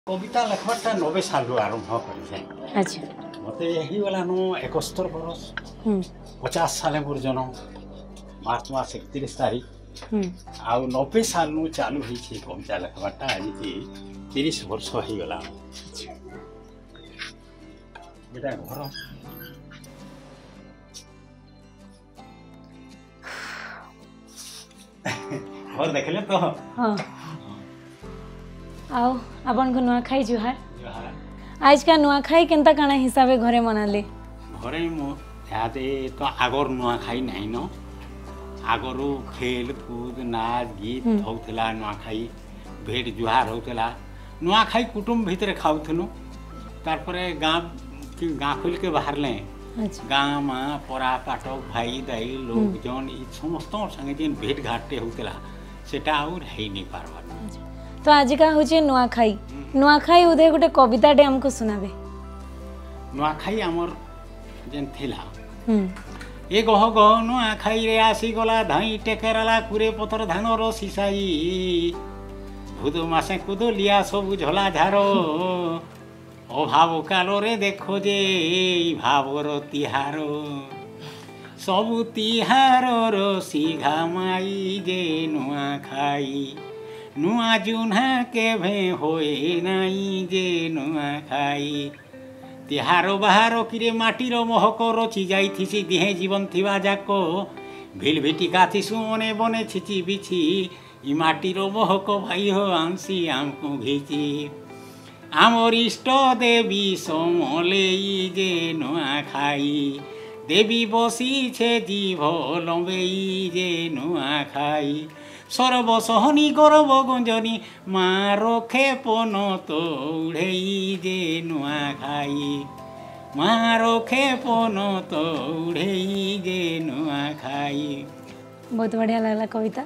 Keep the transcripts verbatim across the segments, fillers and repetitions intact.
कविता लेखबाटा नबे साल आरंभ कर अच्छा मत यहीगलानु एकस्तर बरस पचास साल मोर जन्म मार्च मास एकतीस तारीख आउ नबे साल चालू होती कविता लेखबाटा आज की तीस वर्ष हो गला बेटा घर घर देखले तो हाँ आओ अपन को नुआखाई जुहार आज का नुआखाई केनता काना हिसाबे घरे मनाले घरे मो यादे तो आगर नुआखाई नहीं न आगरु खेल कूद नाच गीत होतला नुआखाई भेट जुहार होतला नुआखाई कुटुंब भीतर खाउथनु तार परे गांव की गांव खुल के बाहर ले गांव मां परा पाटक भाई दाई लोग जन ई समस्त संगे जेन भेट घाटे होतला सेटा और है नहीं पारबा तो आज का होचे नुआखाई नुआखाई उदे गोटे कविता डे हमको सुनाबे नुआखाई हमर जेन थिला ए गह गह नुआखाई रे आसी गला धाई टेकेराला कुरे पतर धान रो सिसाई भूद मासे कुदो लिया सब झला झारो अभाव कालो रे देखो जे भावर तिहारो सबु तिहार रो सिघा माई जे नुआखाई नुआ जुन्हा के भे होए नाई जे नुआखाई तिहारो बाहारो किरे माटीर महक रचि जाइथिसी दिहे जीवन थिबा जाको भिल भिटी गाथिसु मने बने छिची बिछि इ माटीर महक भाई हो आंसी आमको घिची आमर इष्ट देवी समलेई जे नुआखाई देवी बसी छे जीव लंबेई जे नुआखाई सर्वसहनी गौरव गंजनी माँ रखे पन तौड़े जे नुआखाई माँ रखे पन तौड़े जे नुआखाई। बहुत बढ़िया लगला कविता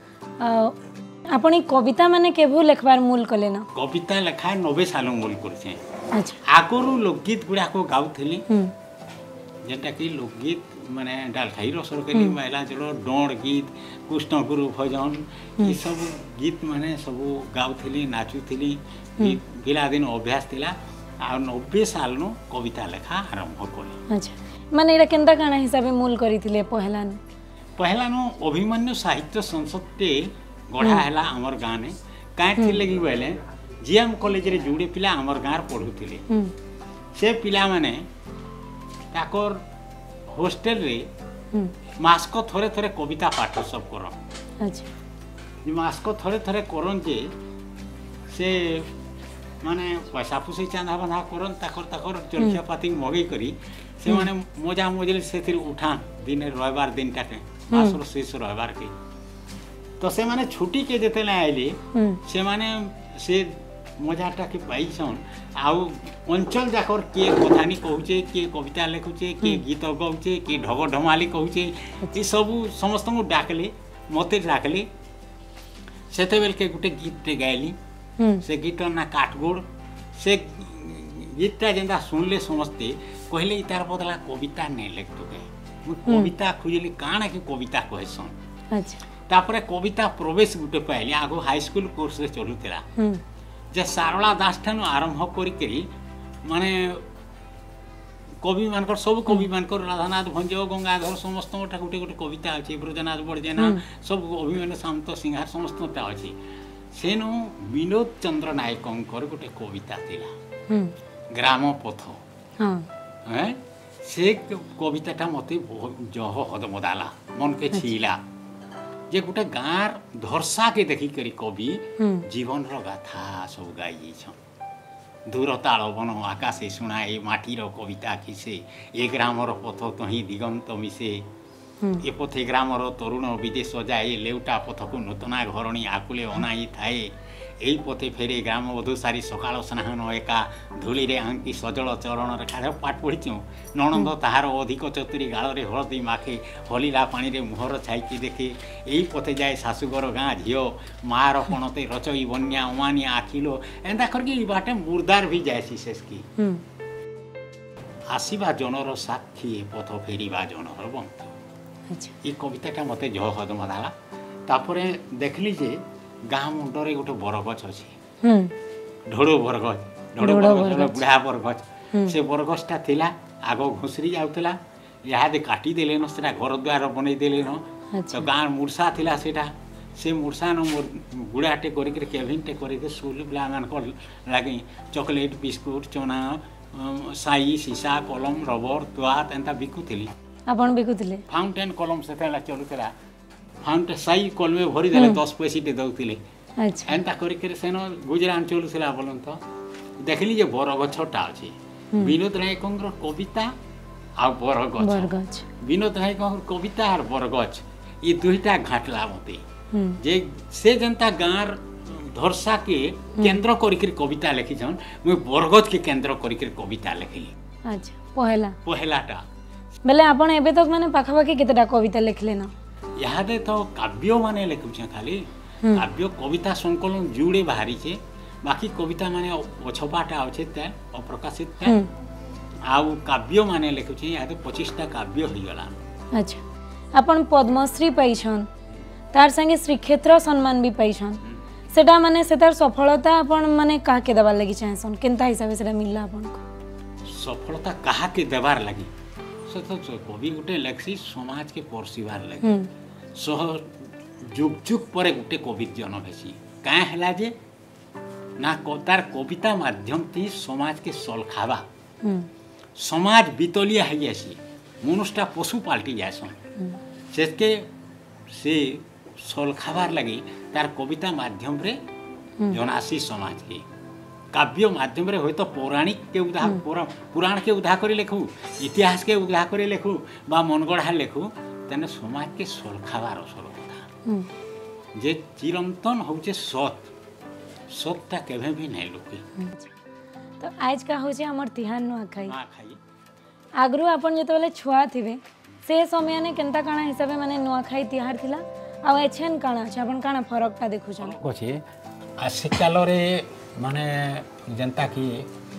अपनी कविता माने केभू लेखबार मूल कले न कविता लेखा नबे साल मूल करछे। अच्छा आगरू लोकगीत गुड़ा को गाउथली जेटा कि लोकगीत माने डालखाई सरकारी महिला चलो डोड़ गीत कृष्ण गुरु भजन ये सब गीत माने सब गाउथली नाचुथली पिला दिन अभ्यास थिला आ नब्बे साल नो कविता लेखा आरंभ कले। अच्छा माने एटा केनता काना हिसाबे मूल करिथिले पहला न पहला नो अभिमन्यु साहित्य संसद ते गढ़ा हैला हमर गां ने काहे थिले कि बोले जीएम कॉलेज रे जुड़े पिला हमर गां पढुथिले से पिला माने ताकर हॉस्टल रे मास्को थोड़े थोड़े कविता पाठ सब करन। अच्छा मास्को थोड़े थोड़े करन जे से माने पैसा पुसी चांदा बंधा करन ताकर ताकर चरखिया पाती मगई करी से माने मजा मजल से फिर उठा दिन रविवार दिन टाके मासर शेष रविवार के तो से माने छुट्टी के जेते ले आइले से माने से मजाटा के पाइछन आउ अंचल जाकर किए कथानी कहूचे किए कविता लिखुचे किए गीत गाउचे किए ढग ढमाली कहूचे ये सब समस्त को डाकले मते डाकले सेते बेल के गुटे गीत गाइली से गीत ना काटगोड़ से गीतटा जेंदा सुनले समस्ते कहले तार बदला कविता नहीं लिख तो के कविता खुजली काना के कविता कहसन। अच्छा तापरे कविता प्रवेश गुटे पाइली आगो हाई स्कूल कोर्स रे चलुतेला जे सारला दास ठानु आरंभ करी माने कवि मानकर सब कवि मानकर राधानाथ भंज गंगाधर समस्त गोटे गोटे गोटे कविता अच्छे ब्रजनाथ बड़जेना सब अभिमन्यु सामंत सिंहार समस्तटा अच्छी सेनु विनोद चंद्र नायकर गोटे कविता थिला ग्राम पथ हाँ से कविताटा मते जह हदमदाला मन के छीला जे गोटे गाँर धरसा के देखी करी कवि जीवन रो गाथा सब गाई छन दूर ताल बन आकाशे शुणाए माटीर कविता किसे ए ग्रामर पथ तही दिगंत मिसे ए पथे ग्रामर तरुण विदेश जाए लेउटा पथ को नूतना घरणी आकुले अनाई थाए एई पथे फेरे ग्राम बधू सारी सकाळ स्नान एका धूली रे आंकी सजल चरण रेखा पाठ पढ़ी नणंद ताहार अधिक चतुरी गाल रे हलदी माखे हलीला पानी रे मुहर छाईकी देखे एई पथे जाए सासुगर गाँ झील मार पणते रचई बन्या अमानिया आखिलो एंदा करके बाटे मुर्दार भी जाए शेष की आसीबा जनर साक्षी पथ फेरिबा जनर बंधु ये कविताटा मते जह हदमदाला तापरे देखली जे गाँ मुंडरे गोटे बरगछ अच्छे ढोड़ो बरगछ ढोड़ो बरगछ बुढ़ा बरगछ से बरगछटा थिला आग घुसरी जाउतला इहादे काटी देलेन सेटा घर द्वार बनै देलेन तो गाँ मूर्छा थिला सेटा से मूर्छा न मोर गुड़ाटे करिक केभिनटे करिक स्कूल पिला मानकर लागी चॉकलेट बिस्कुट चना साई सीसा कलम रबर तुआत एंता बिकुथिली आपण बिकुथिले फाउंटेन कलम सेतेला चलुतला फाउंटेन साई कलमे भरी देले दस पैसे दउथिले अच्छा एंता करिक सेन गुजरान चलुथला बोलन तो देखली जे बरगछटा अछि विनोद नायकंकर कविता आ बरगछ बरगछ विनोद नायकंकर कविता और बरगछ ये दुईटा घाटला मते जे से जनता गाँर धरसा के केंद्र करिकर कविता लिखी छन मुई बरगछ के केंद्र करिकर कविता लिखली अच्छा पहला पहलाटा बेले आपण एबे तक माने पाखापाखि केतेटा कविता लिखले न यादे तो काव्य माने लिखु छ खाली काव्य कविता संकलन जुड़े बाहरी छे बाकी कविता माने अछपाटा अछि त अप्रकाशित त आउ काव्य माने लिखु छ यादे पच्चीस टा काव्य होई गला अच्छा आपण पद्मश्री पाइछन तार संगे श्री क्षेत्र सम्मान भी पाइछन सेटा माने सेतार सफलता आपण माने काहा के देबार लागि चाहसन केनता हिसाब से सेटा मिलला आपण को सफलता काहा के देबार लागि से तो कवि गुटे लेखसी समाज के परसिबार लागि सह जुग जुग पर गुटे कवि जन्म हेसी काहे हला जे ना तार कविता माध्यम ती समाज के सलखावा समाज बितलिया है जासी मनुष्यटा पशु पाल्टी जासन सेके से सलखाबार लगी तार कविता माध्यम रे जनासी समाज के काव्य माध्यम रे होय तो पौराणिक के उदाह पुराण के उदाह करे लेखु इतिहास के उदाह करे लेखु बा मनगढ़ा लेखु तेने समाज के सलखाबार असर कथा जे चिरंतन होचे सत सतटा केभे भी नहीं लुके तो आज का होचे हमर तिहार नुआखाई नुआखाई आगरु आपण जतबेले छुआ थिबे से समय ने केनता काना हिसाबे माने नुआखाई तिहार थिला आ एछन काना छ आपण काना फरकटा देखु छन कोछि आसी काल रे माने जनता की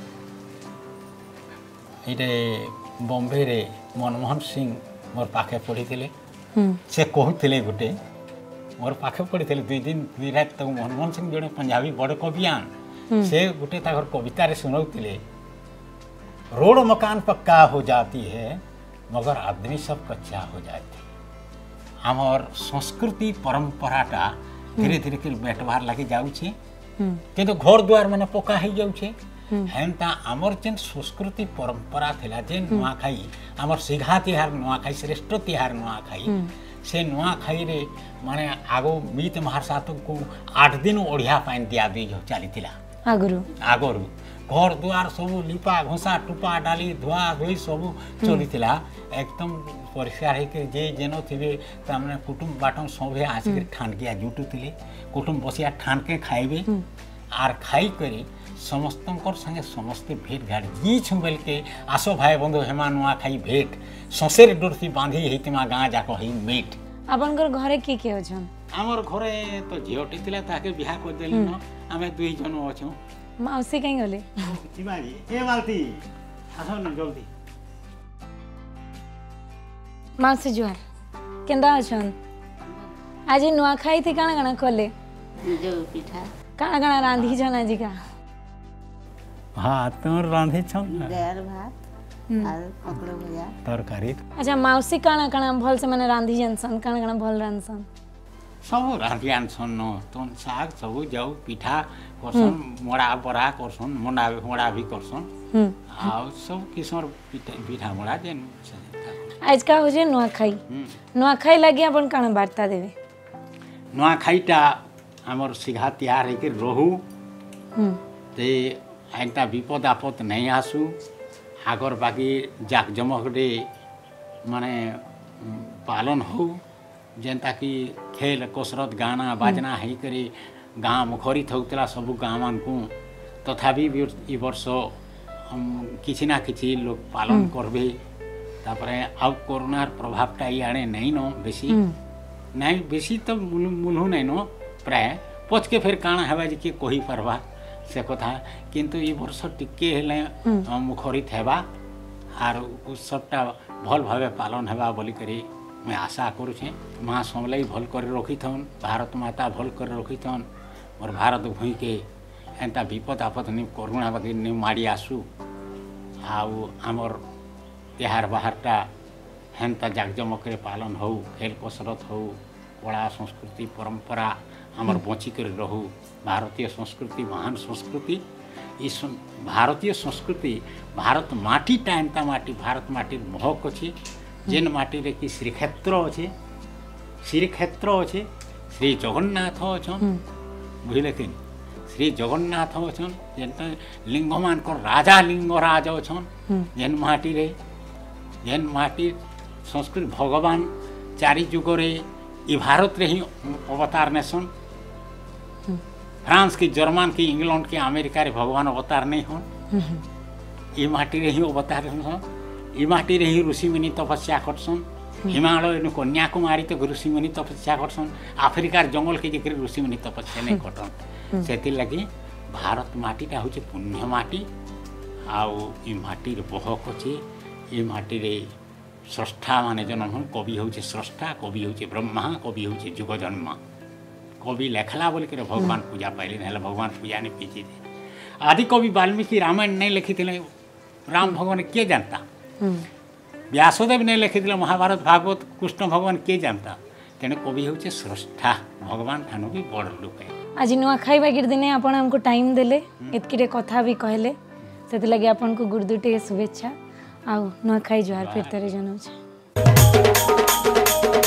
इटे बॉम्बे रे मनमोहन सिंह मोर पाखे पढ़ी थिले से कहूथिले गुटे मोर पाखे पढ़ी थिले दुई दिन दुई रात तक मनमोहन सिंह जड़े पंजाबी बड़ कवियान से गुटे ताकर कविता रे सुनाउथिले रोड मकान पक्का हो जाती है मगर आदमी सब कच्चा हो जाते हमर संस्कृति परंपराटा धीरे धीरे के बेटवार लगे जाउछे किंतु घर द्वार माने पक्का हो जाउछे हेंता हमर जेन संस्कृति परंपरा थिला जे नुआखाई हमर सिघा तिहार नुआखाई श्रेष्ठ तिहार नुआखाई से नुआखाई रे माने आगो मीत महासात को आठ दिन ओढ़िया पाइन दिया दी जो चली थिला आगरु आगरु घर द्वार सब लिपा घोषा टुपा डाली धुआ धुई सब चली थिला एकदम परिष्कार है जे जेनो थिबे तामने कुटुंब बाटम सभे आसिक ठान के जुटू थिले कुटुंब बसिया ठान के खाइबे आर खाई करी समस्तंकर संगे समस्ते भेट घाट जी छुबेल के आसो भाई बंधु हेमा नुआ खाई भेट ससेर डोरसी बांधी हेतिमा गाँ जाक ही मीट आपनकर घरे की के अछन हमर घरे तो झियोटी थिला ताके बियाह कर देली न आमे दुई जन अछौ माउसी कहीं गले चिमारी ए मालती आसो न जल्दी माउसी जुहार केंदा अछन आज नुआखाई थी काना काना कले जो पिठा काना काना रांधी छन आज का हां तोर रांधी छन दाल भात और पकड़ो भजा तरकारी अच्छा माउसी काना काना भल से माने रांधी जनसन काना काना भल रांधसन सब रांधी आनसन न तोन साग सब जाऊ पिठा करसन मोड़ा बड़ा करसन मोड़ा मोड़ा भी करसन आ सब किस्म पिठा पिठा मोड़ा जेन आज का हो जे नुआखाई नुआखाई लागि अपन काना वार्ता देबे नुआखाईटा हमर सिघा तिहार है के रहू ते एंता विपद आपद नहीं आसू आगर बाकी जाक जमक डे माने पालन हो जेनता कि खेल कसरत गाना बाजना है करे गाँ मुखरित होता सब गाँ मान को तथापि ई वर्ष किसी ना किसी लोग पालन करबे तापरे आउ कोरोनार प्रभावटा इे नहीं न बेसी नहीं बेसी तो मुलू नहीं न प्राय पचके फिर काଣା हेबा जे के कहि पारबा से कथा किंतु ई वर्ष टिके हेले मुखरित हेबा आर उत्सवटा भल भावे पालन हेबा बोली करी मैं आशा करुछे माँ समलाई भल कर रखी थन भारत माता भल कर रखी थन और भारत भूमि के एंता विपद आपद नि करुणा बाकी नि माड़ी आसू आउ आमर तिहार बाहारटा हेन्ता जाकजमक पालन हो खेल कसरत हो कला संस्कृति परंपरा आमर बचिक रहू भारतीय संस्कृति महान संस्कृति इस भारतीय संस्कृति भारत माटीटा एंता माटी भारत माटी महक अच्छे जेन माटी रे कि श्रीक्षेत्र अच्छे श्रीक्षेत्र अच्छे श्री जगन्नाथ अच्छन बुझले कि श्री जगन्नाथ अच्छन जेनता लिंग मान को राजा लिंगराज अच्छन जेन माटी रे जेन माटी संस्कृत भगवान चारि जुग रे ई भारत रे ही अवतार नेसन फ्रांस की जर्मन की इंग्लैंड की अमेरिका रे भगवान अवतार नहीं हन ई माटी रे ही अवतार हन ई माटी रे ही ऋषि मुनि तपस्या करसन हिमालय नु कन्याकुमारी तो ऋषि मुनि तपस्या करसन अफ्रिकार जंगल के जेकरे ऋषि मुनि तपस्या नहीं करतन सेति लगी भारत माटीटा होचे पुण्य माटी आउ ई माटी रे बहक अछि ई माटी रे स्रष्टा माने जन्म हन कवि होचे स्रष्टा कवि होचे ब्रह्मा कवि होचे जुग जन्म कवि लेखला बोल के भगवान पूजा पाइले ना भगवान पूजा नहीं पीछे थे आदि कवि वाल्मीकि रामायण नहीं लिखी थे राम भगवान किए जानता व्यासदेव नहीं लिखी थे महाभारत भागवत कृष्ण भगवान किए जानता तेने कवि होचे स्रष्टा भगवान ठानु भी बड़ लोक है आज नुआखाई बागिर दिने आपण हमको टाइम देले एतकिरे कथा भी कहले सेति लगे आपण को गुरुदुटे शुभेच्छा आउ नुआखाई जुहार फिर तरे जनाउ